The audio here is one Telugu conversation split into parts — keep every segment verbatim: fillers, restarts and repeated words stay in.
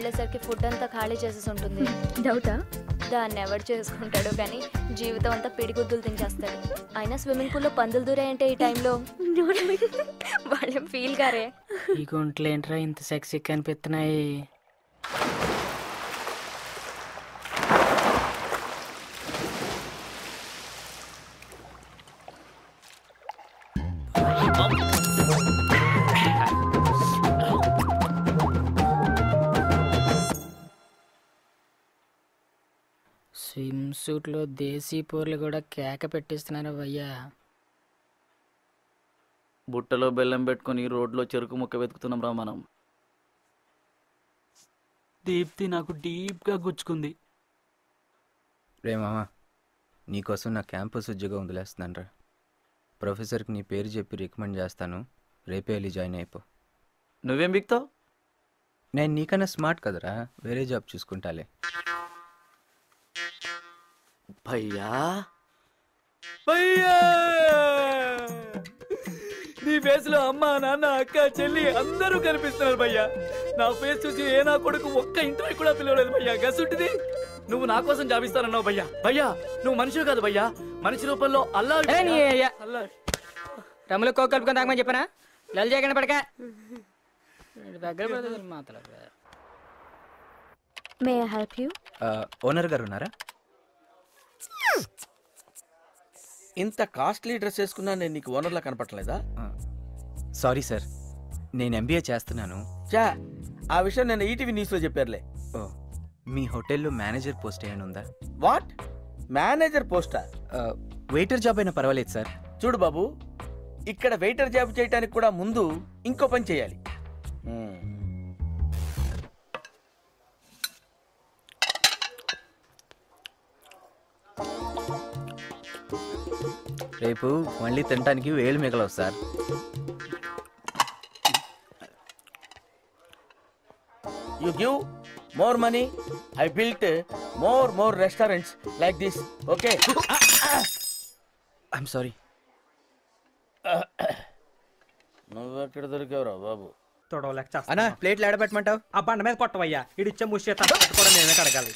వెళ్ళేసరికి ఫుడ్ అంతా ఖాళీ చేసేసి ఉంటుంది. డౌటా? దాన్ని ఎవరు చేసుకుంటాడో కానీ జీవితం అంతా పిడిగుద్దులు తించేస్తాడు. అయినా స్విమ్మింగ్ పూల్లో పందులు దూరాయంటే ఈ టైంలో వాళ్ళేం ఫీల్ గారే. ఈ గుంటలు ఏంట్రా ఇంత సెక్సీ కనిపిస్తున్నాయి? స్విమ్ సూట్లో దేశీ పూర్లు కూడా కేక పెట్టిస్తున్నారు భయ్యా. బుట్టలో బెల్లం పెట్టుకుని రోడ్లో చెరుకు ముక్క వెతుకుతున్నాం రా మనం. దీప్తి నాకు డీప్గా గుచ్చుకుంది. రే మామా, నీకోసం నా క్యాంపస్ ఉద్యోగం వదిలేస్తున్నాను రా. ప్రొఫెసర్కి నీ పేరు చెప్పి రికమెండ్ చేస్తాను, రేపే వెళ్ళి జాయిన్ అయిపో. నువ్వేం బిక్తావు? నేను నీకన్నా స్మార్ట్ కదరా, వేరే జాబ్ చూసుకుంటాలే. భయ్యా భయ్యా, నీ ఫేస్ లో అమ్మ నాన్న అక్క చెల్లి అందరూ కనిపిస్తున్నారు భయ్యా. నా ఫేస్ చూసి ఏ నా కొడుకు ఒక్క ఇంటర్వ్యూ కూడా పిలవలేదు భయ్యా. గసుంటిది నువ్వు నా కోసం జాబిస్తానన్నావు భయ్యా. భయ్యా నువ్వు మనిషి కాదు భయ్యా, మనిషి రూపంలో అల్లా అల్లా రమ్ములు కో కలుపుకొని తాగమని చెప్పనా? లల్ చేయకుండా పడక దగ్గర మాట్లాడు. May I help you? Owner గారు ఉన్నారా? ఇంత కాస్ట్లీ డ్రెస్ వేసుకున్నా నేను నీకు ఓనర్లా కనపడలేదా? సారీ సార్, నేను ఎంబీఏ చేస్తున్నాను. చా, ఆ విషయం నేను ఈటీవీ న్యూస్లో చెప్పారులే. ఓ, మీ హోటల్లో మేనేజర్ పోస్ట్ ఏమైనా ఉందా? వాట్? మేనేజర్ పోస్టా? వెయిటర్ జాబ్ అయినా పర్వాలేదు సార్. చూడు బాబు, ఇక్కడ వెయిటర్ జాబ్ చేయడానికి కూడా ముందు ఇంకో పని చేయాలి. రేపు మళ్ళీ తినడానికి వేలు మిగలవు sir. You give more money, I built more more restaurants like this. Okay, I'm sorry. నువ్వెక్కడ దొరికావురా బాబు? అన్నా ప్లేట్లు ఎడబెట్టమంటావు? ఆ బండ మీద కొట్టవయ్యా, ఇడిచ్చే ముష్టి కూడా నేనే కడగాలి.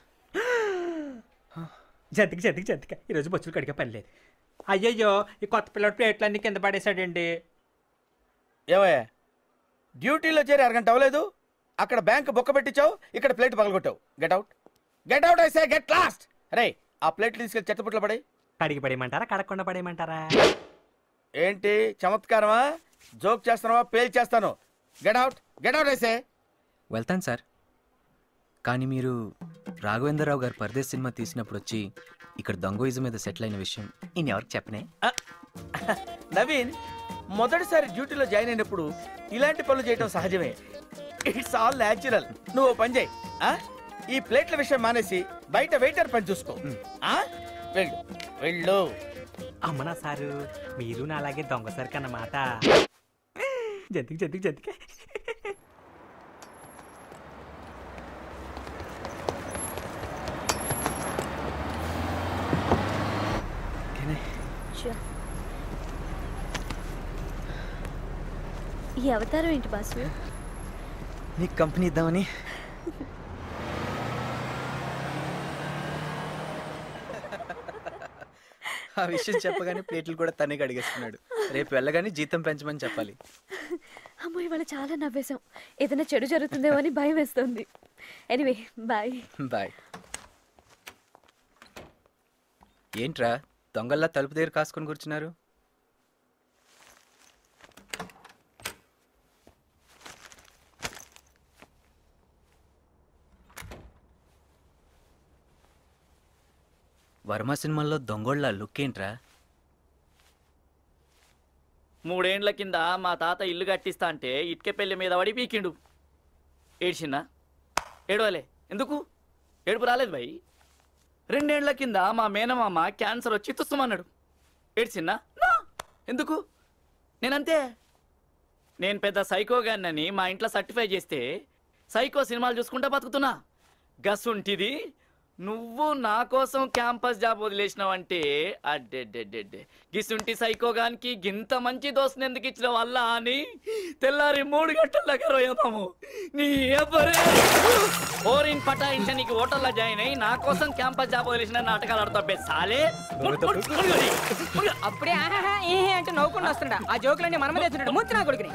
జంతికి జంతికి జంతిక ఈరోజు బొచ్చులు కడిగే పని లేదు. అయ్యయ్యో, ఈ కొత్త పిల్లడు ప్లేట్లన్నీ కింద పడేశాడండి. ఏమయ్యా, డ్యూటీలో చేరి అరగంట అవ్వలేదు, అక్కడ బ్యాంక్ బొక్క పెట్టించావు, ఇక్కడ ప్లేట్ పగలగొట్టావు. Get out, get out I say, get lost. అరే ఆ ప్లేట్లు తీసుకెళ్ళి చెత్తపుట్లో పడే. కడిగి పడేయమంటారా, కడగకుండా పడేయమంటారా? ఏంటి చమత్కారమా? జోక్ చేస్తున్నావా? పేల్ చేస్తాను. Get out, get out I say. వెళ్తాను సార్, కానీ మీరు రాఘవేంద్రరావు గారు పరదేశ్ సినిమా తీసినప్పుడు వచ్చి ఇక్కడ దొంగోయిజం మీద సెటిల్ అయిన విషయం నేను ఎవరికి చెప్పనే? నవీన్, మొదటిసారి డ్యూటీలో జాయిన్ అయినప్పుడు ఇలాంటి పనులు చేయడం సహజమే. It's all natural. నువ్వు పని చేయి, ఈ ప్లేట్ల విషయం మానేసి బయట వెయిటర్ పని చూసుకో. వెళ్ళు వెళ్ళు. అమ్మనా సారు, మీరు నా అలాగే దొంగ సరికి అన్నమాట. జంతికి జంతికి జంతికి. ఈ అవతారం ఏంటి బాసు? నీకు కంపెనీ ఇద్దామని. ఆ విషయం చెప్పగానే ప్లేట్లు కూడా తనే అడిగేస్తున్నాడు. రేపు వెళ్ళగానే జీతం పెంచమని చెప్పాలి. అమ్మో, ఇవాళ చాలా నవ్వేశాం. ఏదైనా చెడు జరుగుతుందేమో అని భయం వేస్తుంది. Anyway bye. బాయ్. ఏంట్రా దొంగల్లా తలుపు దగ్గర కాసుకొని కూర్చున్నారు? వర్మ సినిమాల్లో దొంగోళ్ళ లుక్ ఏంట్రా? మూడేండ్ల కింద మా తాత ఇల్లు కట్టిస్తా అంటే ఇటుక పెళ్లి మీద పడి పీకిండు. ఏడ్చిందా? ఏడవలే. ఎందుకు ఏడుపు రాలేదు భయ్. రెండేండ్ల కింద మా మేనమామ క్యాన్సర్ వచ్చి తుస్తమన్నాడు. ఏడ్చిందా? ఎందుకు? నేనంతే. నేను పెద్ద సైకో గాన్నని మా ఇంట్లో సర్టిఫై చేస్తే సైకో సినిమాలు చూసుకుంటా బతుకుతున్నా. గస్సుంటిది నువ్వు నా కోసం క్యాంపస్ జాబ్ వదిలేసినావంటే అడ్డెడ్డెడ్డెడ్డే గిసుంటి సైకోగానికి గింత మంచి దోస్తుని ఎందుకు ఇచ్చిన వల్ల అని తెల్లారి మూడు గంటల దగ్గర పోయాము. నీ ఓరిన్ పటాయించ నీకు హోటల్లో జాయిన్ అయ్యి నా కోసం క్యాంపస్ జాబ్ వదిలేసిన నాటకాలు ఆడుతా సాలే. అప్పుడే ఆహాహా ఏహే అంటే నవ్వుకుండా వస్తున్నాడు. ఆ జోకులన్నీ మనమే తెచ్చున్నాడు. ముందు నా కొడుకుని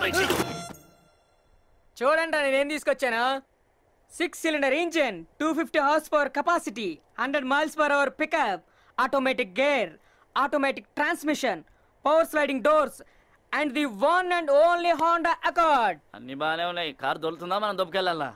చూడండి నేనేం తీసుకొచ్చాను. Six cylinder engine, two fifty horse power capacity, hundred miles per hour pickup, automatic gear, automatic transmission, power sliding doors and the one and only Honda Accord. అన్ని బాగానే ఉన్నాయి. కారు దొరుకుతుందా మనం దొబ్బకెళ్ళాలా?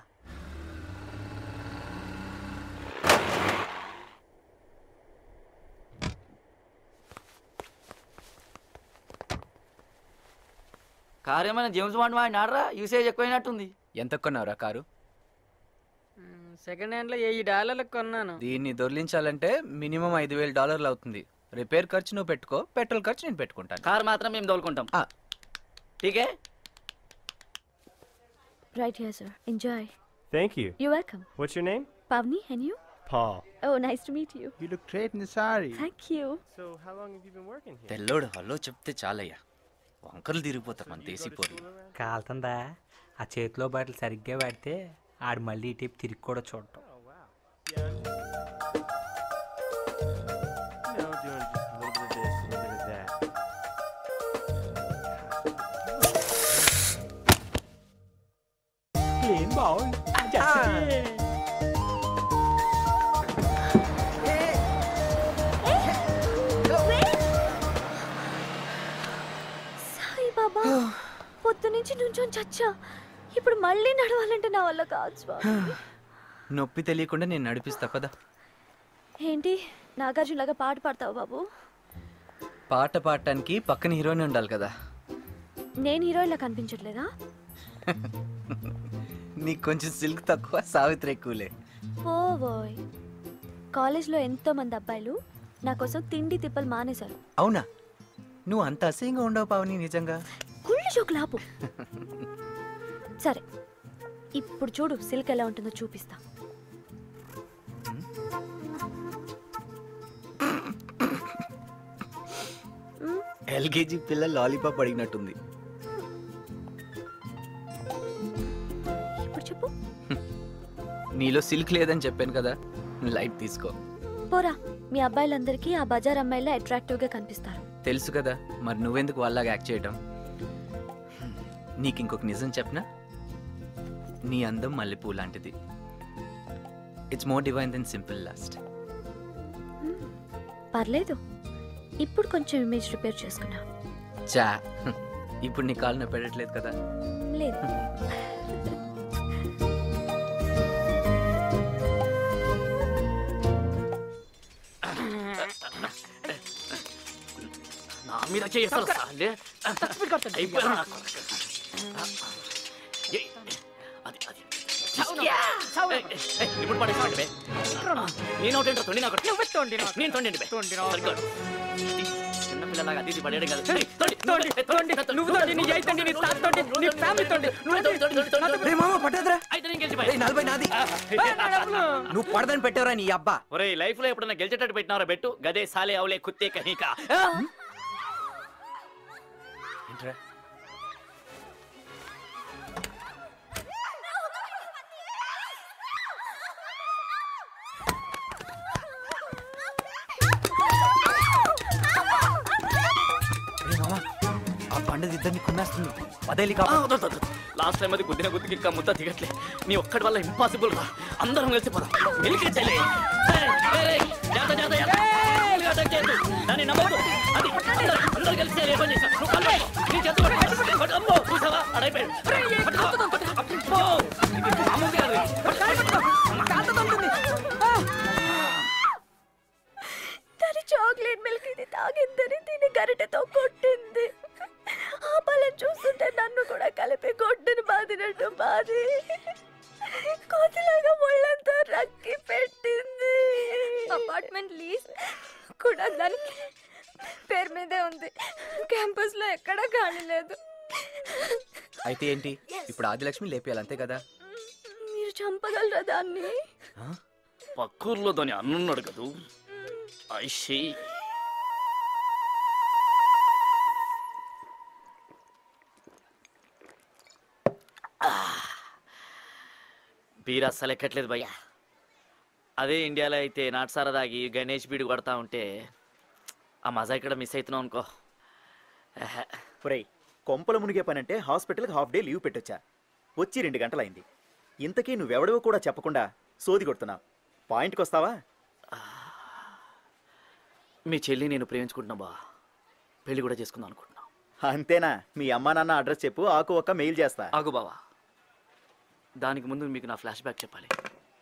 కారు ఏమైనా జేమ్స్ బాండ్ వాడినాడరా? యూసేజ్ ఎక్కువైనట్టుంది. ఎంత కొన్నావురా కారు? సెకండ్ హ్యాండ్ లో వెయ్యి డాలర్లకు కొన్నాను. దీన్ని దొర్లించాలంటే మినిమం ఐదు వేల డాలర్లు అవుతుంది. రిపేర్ ఖర్చు నువ్వు పెట్టుకో, పెట్రోల్ ఖర్చు నేను పెట్టుకుంటాను. కారు మాత్రం మేము తోలుకుంటాం. ఠీకే. Right here, sir. Enjoy. Thank you. You're welcome. What's your name? Pavni, and you? Paul. Oh, nice to meet you. You look great in the sari. Thank you. So, how long have you been working here? తెల్లోడు హలో చెప్తే చాలయ్యా, వంకలు తిరిగిపోతారు మన దేశీ పోర్లు. కాలుతుందా? ఆ చేతిలో బాటిల్ సరిగ్గా వాడితే ఆడు మళ్ళీ ఇటు తిరిగి కూడా చూడటం. No, doing just a little bit of this, a little bit of that. ఏం బాగుంది. సాయి బాబా, పొద్దు నుంచి నుంచొని చచ్చా. ఇప్పుడు మళ్ళీ నడవాలంటే నా వల్ల కాదు స్వామి. నొప్పి తెలియకుండా నేను నడిపిస్తా పదా. ఏంటి నాగార్జున లాగా పాట పాడతావు బాబు? పాట పాడటానికి పక్కన హీరోయిన్ ఉండాలి కదా. నేను హీరోయిన్లా కనిపించట్లేదా? నీకు కొంచెం సిల్క్ తక్కువ, సావిత్రి ఎక్కువలే. పోవోయ్, కాలేజ్లో ఎంతో మంది అబ్బాయిలు నా కోసం తిండి తిప్పలు మానేశారు. అవునా? నువ్వు అంత అసహ్యంగా ఉండవు పావని నిజంగా. కుళ్ళు జోకులాపు. సరే, ఇప్పుడు చూడు సిల్క్ ఎలా ఉంటుందో చూపిస్తా. ఎల్కేజీ పిల్ల లాలీపాప్ అడిగినట్టుంది. ఇప్పుడు చెప్పు. నీలో సిల్క్ లేదని చెప్పాను కదా, లైట్ తీసుకో. పోరా, మీ అబ్బాయిలందరికీ ఆ బజార్ అమ్మాయిలా అట్రాక్టివ్ గా కనిపిస్తారు. తెలుసు కదా, మరి నువ్వెందుకు వాళ్ళగా యాక్ట్ చేయటం? నీకు ఇంకొక నిజం చెప్పనా? నీ అందం మల్లెపూ లాంటిది. It's more divine than simple last. పర్లేదు, ఇప్పుడు కొంచెం ఇమేజ్ రిపేర్ చేసుకున్నా. చా, ఇప్పుడు నీ కాలు నొప్పి పెట్టట్లేదు కదా? లేదు. నా మీద చేస్తారు ఇప్పుడు పడేసి నేను ఒకటి తొండి నాకు నేను తొండి చిన్న పిల్లలాగా అది పడేయడం కాదు. అయితే నేను గెలిచిపోయా. నలభై నాది. నువ్వు పడదని పెట్టావురా నీ అబ్బా. ఒరే, లైఫ్ లో ఎప్పుడన్నా గెలిచేటట్టు పెట్టినారా బెట్టు? గదే సాలే అవులే కుత్తే కనీకా. ఏంట్రా? ఆ పండుగ ఇద్దరిని కొనేస్తుంది. పదేలి లాస్ట్ టైం అది గుద్దిన గుద్దికి ఇంకా ముద్ద దిగట్లే. నీ ఒక్కడి వల్ల ఇంపాసిబుల్ రా. అందరం కలిసి పోదాం. గెలిపించాలి. దాన్ని నమ్మదు. అది అందరూ కలిసి ఏ పని చేశా. నువ్వు కళ్ళు నీ చేతులు అమ్మో చూసావా అడైపోయాడు. తను చాక్లెట్ మిల్క్ ఇది తాగిందని తిని గరిటెతో కొట్టింది. ఆ పళ్ళని చూస్తుంటే నన్ను కూడా కలిపి కొట్టుని బాదినట్టు బాది కోతిలాగా ఒళ్ళంతా రక్కి పెట్టింది. అపార్ట్మెంట్ లీజ్ కూడా దానికి పేరు మీదే ఉంది. క్యాంపస్ లో ఎక్కడా ఖాళీ లేదు. అయితే ఏంటి ఇప్పుడు ఆదిలక్ష్మి లేపేయాలి అంతే కదా? మీరు చంపగలరా దాన్ని? పక్కూర్లో దాని అన్నున్నాడు కదూ ఐషి. బీర్ అస్సలు ఎక్కట్లేదు భయ్యా. అదే ఇండియాలో అయితే నాటుసారా దాగి గణేష్ బీడు కొడతా ఉంటే ఆ మజా ఇక్కడ మిస్ అవుతున్నావు అనుకో. ఒరేయ్, కొంపల మునిగే పని అంటే హాస్పిటల్కి హాఫ్ డే లీవ్ పెట్టొచ్చా? వచ్చి రెండు గంటలైంది. ఇంతకీ నువ్వెవడవో కూడా చెప్పకుండా సోది కొడుతున్నావు. పాయింట్కి వస్తావా? మీ చెల్లి నేను ప్రేమించుకుంటున్నా బా, పెళ్లి కూడా చేసుకుందాం అనుకుంటున్నా. అంతేనా? మీ అమ్మా నాన్న అడ్రస్ చెప్పు, ఆకు ఒక్క మెయిల్ చేస్తా. ఆగు బావా, దానికి ముందు మీకు నా ఫ్లాష్ బ్యాక్ చెప్పాలి.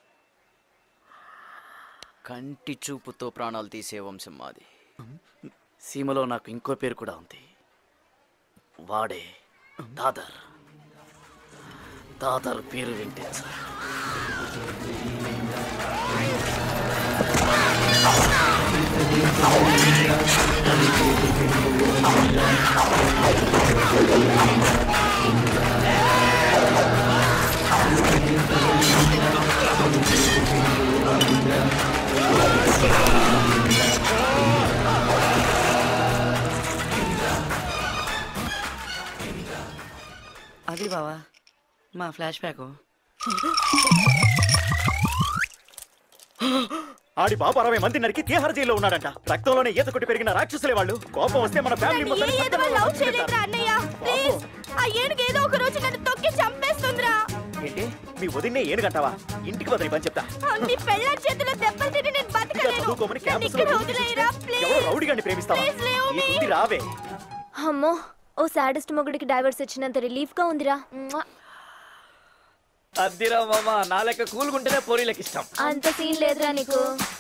కంటి చూపుతో ప్రాణాలు తీసే వంశం మాది. సీమలో నాకు ఇంకో పేరు కూడా ఉంది, వాడే దాదర్. దాదర్ పేరు వింటే అది బావా మా ఫ్లాష్ బ్యాక్. ఆడి బాబు అరవై మంది నరికి తీహార్ జైల్లో ఉన్నాడంట. రక్తంలోనే ఈత కొట్టి పెరిగిన రాక్షసులే వాళ్ళు. కోపం వస్తే మన ఫ్యామిలీ మొత్తం ఏదో ఒక రోజు నన్ను తొక్కి చంపేస్తుందిరా. ఏంటి మీ వదిన్నే ఏనుగంటావా? ఇంటికి వదిలి పని చెప్తా. నీ పెళ్ళాం చేతిలో దెబ్బలు తిని నేను బతకలేను. చదువుకోమని క్యాంపస్ ఇక్కడ వదిలేయరా ప్లీజ్. ఎవరో రౌడీగాన్ని ప్రేమిస్తావా? Please leave me. రావే. అమ్మో, ఓ సాడెస్ట్ మొగుడికి డైవర్స్ ఇచ్చినంత రిలీఫ్ గా ఉందిరా. అద్దిరా మామ, నా లెక్క కూలుకుంటేనే పోరీలకు ఇష్టం. అంత సీన్ లేదురా నీకు.